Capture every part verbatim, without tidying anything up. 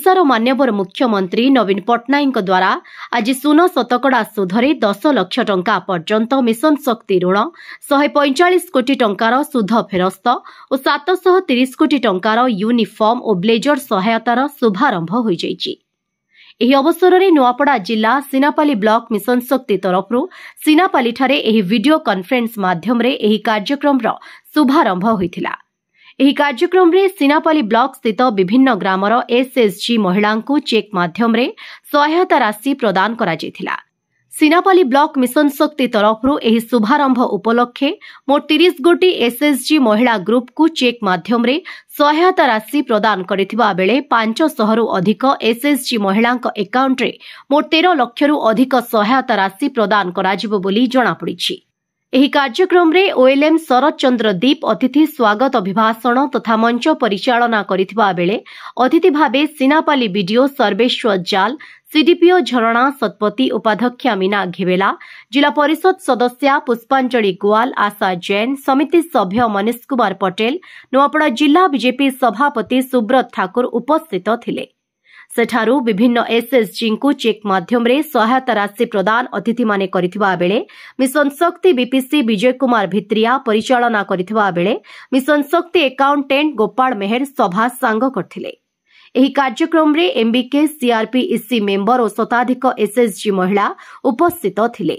ओडिशार मान्यवर मुख्यमंत्री नवीन पट्टनायक द्वारा आज सुन शतकड़ा सुधरे दस लाख टंका पर्यंत मिशन शक्ति ऋण शहे पैंचाश कोटी टंकार सुध फेरस्त और सात सौ तीस कोटी टंकार यूनिफर्म और ब्लेजर सहायतार शुभारंभ हो जाइछि। एही अवसर में नुआपड़ा जिला सीनापाली ब्लॉक मिशन शक्ति तरफ सीनापाली ठारे एही वीडियो कॉन्फ्रेंस माध्यम रे एही कार्यक्रम शुभारंभ होइथिला। एही कार्यक्रम रे सीनापाली ब्लॉक स्थित विभिन्न ग्रामर एसएसजी महिला को चेक माध्यम रे सहायता राशि प्रदान करा जायथिला। सीनापाली ब्लॉक मिशन शक्ति तरफ एही शुभारंभ उपलक्षे मोट तीस गोटी एसएसजी महिला ग्रुप को चेक माध्यम रे सहायता राशि प्रदान करथिबा बेले पांच सौ रु अधिक एसएसजी महिला एकाउंट रे मोट तेरह लाख रु अधिक सहायता राशि प्रदान कराजिबो बोली जणा पड़िछि। एही कार्यक्रम रे ओएलएम शरद चंद्र दीप अतिथि स्वागत अभिभाषण तथा मंच परिचालना करथिबा बेले अतिथि भावे सीनापाली बीडीओ सर्वेश्वर जाल, सीडीपीओ झरणा सतपति, उपाध्यक्षा मीना घेवेला, जिला परिषद सदस्या पुष्पांजलि गुआल, आशा जैन, समिति सभ्य मनीष कुमार पटेल, नुआपड़ा जिला बीजेपी सभापति सुब्रत ठाकुर उपस्थित थिले। सेठारु विभिन्न एसएसजी को चेक माध्यम रे सहायता राशि प्रदान अतिथि माने करिथिबा बेले मिशन शक्ति बीपीसी विजय कुमार भित्रिया परिचालना करिथिबा बेले मिशन शक्ति अकाउंटेंट गोपाल मेहर सभा सांग करथिले। एही कार्यक्रम रे एमबीके सीआरपी इसी मेंबर और शताधिक एसएसजी महिला उपस्थित थिले।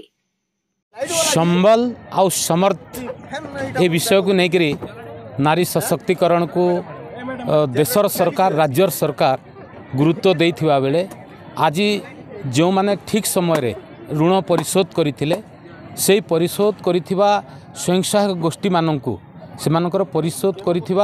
संबल आ समर्थ ए विषय को लेकर नारी सशक्तिकरण को देशर सरकार राज्य सरकार गुरुत्व देइथिबा बेले आज जो माने ठीक समय रे ऋण परिशोध करथिले से परिशोध करिथिबा स्वयं सहायक गोष्ठी माननकु सेमानकर परिशोध करिथिबा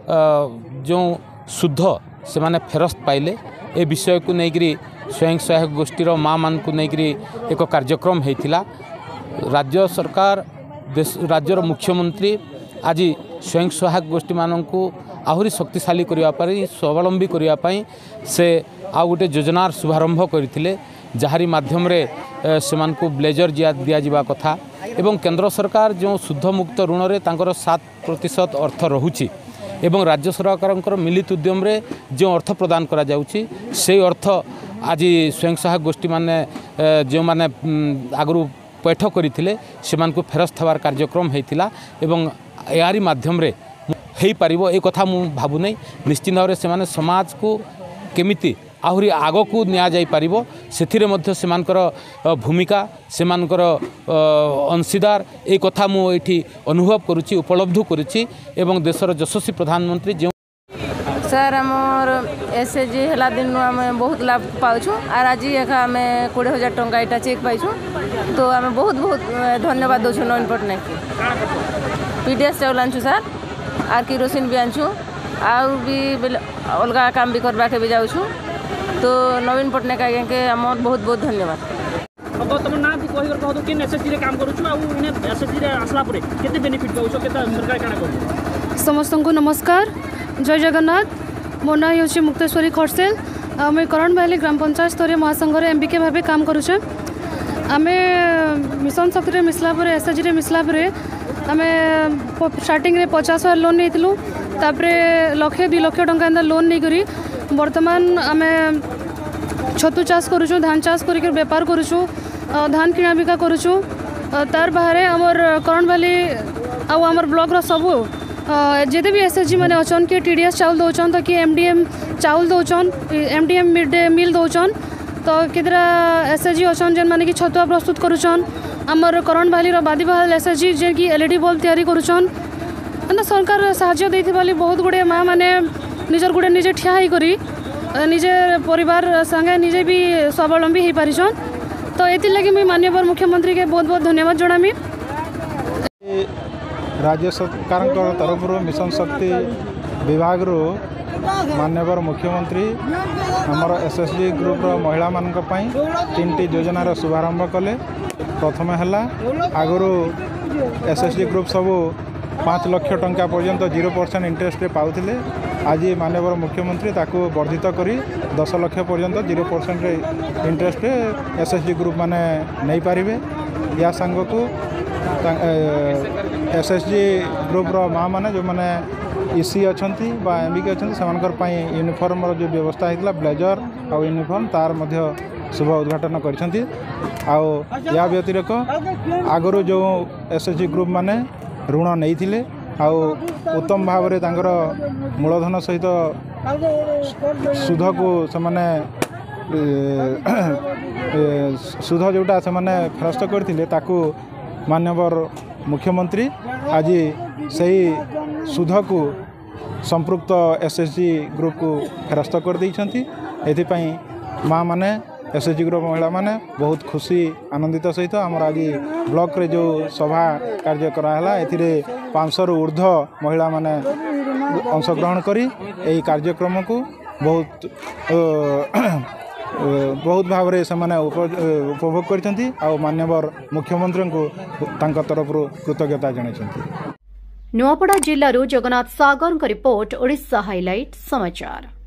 जो शुद्ध से माने फेरस्त पाइले ए विषय को लेकर स्वयं सहायक गोष्ठी रो माँ मान को लेकर एक कार्यक्रम हेतिला। राज्य सरकार देश राज्यर मुख्यमंत्री आज स्वयं सहायक गोष्ठी माननकु आहुरी शक्तिशाली करने स्वावलंबी करने से आउ गोटे योजनार शुभारंभ करते जहारी माध्यम रे सेमान को ब्लेजर दिया जावा कथा एवं केंद्र सरकार जो शुद्ध मुक्त ऋण रे तांकर सात प्रतिशत अर्थ रहुची एवं राज्य सरकार मिलित उद्यम रे जो अर्थ प्रदान करा जाउची से अर्थ आज स्वयं सहायक गोष्ठी माने जो माने आगु पैठ करते सेमान को फेरस्त हबार कार्यक्रम हेतिला एवं यारी माध्यम रे हेई पारिबो ए कथा मु भाबु नै। निश्चित भाव से समाज को केमिति आहुरी आग को निया जाई पारिबो सेथिरे मध्य सेमानकर भूमिका सेमानकर अंशीदार ए कथा मु एठी अनुभव करुची उपलब्ध करुची एवं देशर यशस्वी प्रधानमंत्री जो सर आमर एसएचजी हला दिन आम बहुत लाभ पाउछु आर आज आम कोड़े हजार टंका यहाँ चेक पाइछु तो आम बहुत बहुत धन्यवाद दौछु नवीन पट्टनायक पीडीएस चाउल आनछु सर आर किरोसिन भी आनछु आउ भी अलग काम भी करवा के भी जाऊँ तो नवीन पट्टनायक आज्ञा के आम बहुत बहुत धन्यवाद। अब तुम ना कह कहतो कि एसएचजी रे काम करूछु आ उ एसएचजी रे आसला परे केते बेनिफिट पाउछो केते सरकार काना करू। समस्त को नमस्कार, जय जगन्नाथ। मो ना होछि मुक्तेश्वरी खरसेल। आम करण वैली ग्राम पंचायत स्तरीय महासंघ एमबीके भाव काम करुचे। आम मिशन शक्ति मिसला पर एसएचजी रे मिसला पर आम स्टार्टिंग रे पचास हजार लोन नहीं तापरे लक्षे दुई लक्ष टंका लोन नहीं करी बर्तमान आम छतु चाष करुचु धान चाष कर बेपार करुचु धान किना बिका करुचु तार बाहर आमर करण वैली आउ आमर ब्लॉक रो सबू जेते भी एसएचजी माने अछन कि टीडीएस चाउल दौचन तो कि एमडीएम चाउल दौचन एमडीएम मिड डे मिल दौचन तो कितरा एसएचजी अछन जेन माने कि छतुआ प्रस्तुत करुचन आमर करण वैली बादी बहाल एसएचजी जे कि एलईडी बल्ब तैयारी करुचन एंता सरकार साहाय्य देथि बाली बहुत गुड़े माँ माने निजर गुड़े निजे ठिया ही करी निजे परिवार संगे निजे भी स्वावलंबी हो पारिछन तो एति लगी मैं माननीय मुख्यमंत्री के बहुत बहुत धन्यवाद जणामी। राज्य सरकार तरफ मिशन शक्ति विभाग माननीय मुख्यमंत्री आमर एसएसजी ग्रुप महिला मान तीन टी योजनार शुभारंभ कले। प्रथम है आगु एसएसजी ग्रुप सबू पाँच लाख टंका पर्यंत जीरो परसेंट इंटरेस्ट पाउथिले आज माननीय मुख्यमंत्री ताकू वर्धित करी दस लाख पर्यंत zero percent interest SSG group माने नहीं पारिबे। या संग को एसएसजी ग्रुप रो माँ माने जो माने इसी अच्छा एमबीके अच्छा यूनिफॉर्म जो व्यवस्था होता ब्लेजर आ यूनिफॉर्म तार मध्य शुभ उद्घाटन कर या व्यतिरिक्त आगु जो एसएचजी ग्रुप माने ऋण नहीं आउ उत्तम भाव में मूलधन सहित सुध को सेमाने सुध जोटा से फेरस्त करते ताकू माननीय मुख्यमंत्री आज सही सुध को संपृक्त एसएचजी ग्रुप को फेरस्त कर देइछंती। एथिपाई माँ माने एसएचजी ग्रुप महिला माने बहुत खुशी आनंदित सहित आमर आज ब्लॉक रे जो सभा कार्य कराला एथिरे पाँच सौ रु ऊर्ध्व महिला माने अंशग्रहण करी एही कार्यक्रम को बहुत बहुत भाव में से उपभोग करछंती आ माननीय मुख्यमंत्री को तांका तरफ कृतज्ञता जणाइछंती। नुआपड़ा जिल्लारू जगन्नाथ सागर रिपोर्ट ओडिशा हाइलाइट समाचार।